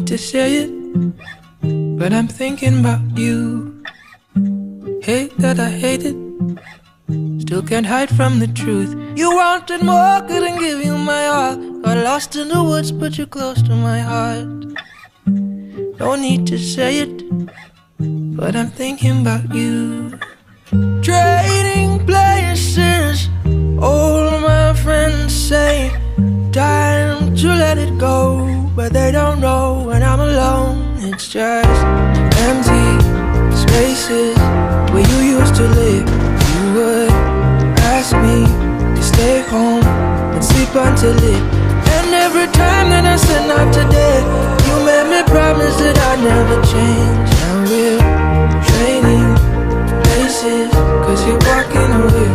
need to say it, but I'm thinking about you. Hate that I hate it, still can't hide from the truth. You wanted more, couldn't give you my all. Got lost in the woods, but you're close to my heart. No need to say it, but I'm thinking about you. Trading places, all my friends say time to let it go, but they don't know when I'm alone. It's just empty spaces where you used to live. You would ask me to stay home and sleep until it. And every time that I said not today, you made me promise that I'd never change. Now we're trading places, 'cause you're walking away.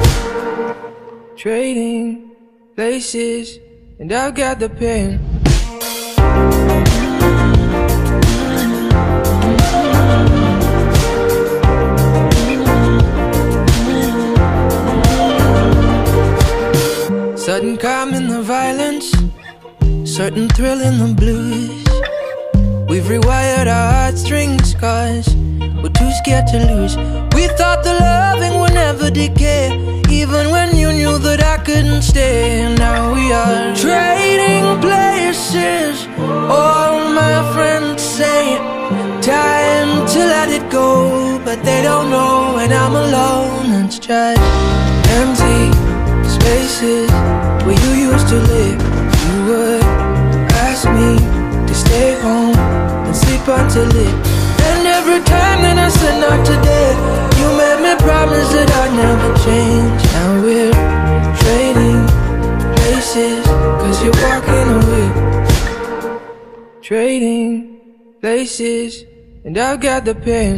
Trading places, and I've got the pain. Sudden calm in the violence, certain thrill in the blues. We've rewired our heartstrings, 'cause we're too scared to lose. We thought the loving would never decay, even when you knew that I couldn't stay. And now we are trading places. All my friends say time to let it go, but they don't know when I'm alone. It's just empty spaces where you used to live. You would ask me to stay home and sleep until it. And every time that I said not today, you made me promise that I'd never change. Now we're trading places, 'cause you're walking away. Trading places, and I've got the pain.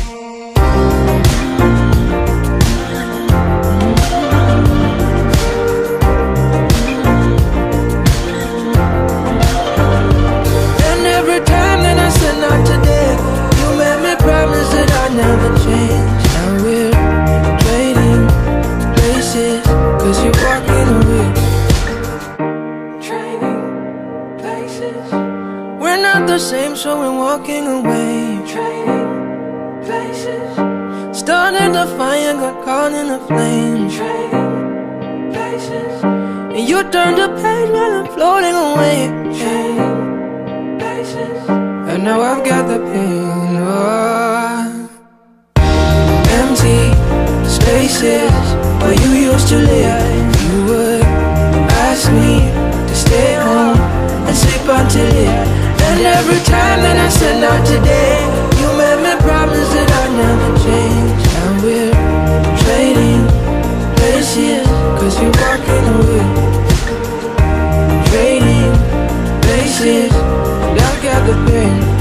Never change. Now we're trading places, 'cause you're walking away. Trading places. We're not the same, so we're walking away. Trading places. Started the fire, got caught in the flame. Trading places. And you turned the page while I'm floating away. Trading places. And now I've got the pain. Oh. Empty spaces where you used to live. You would ask me to stay home and sleep until it. And every time that I said not today, you made me promise that I'd never change. Now we're trading places, 'cause you're walking away. Trading places, and I've got the pain.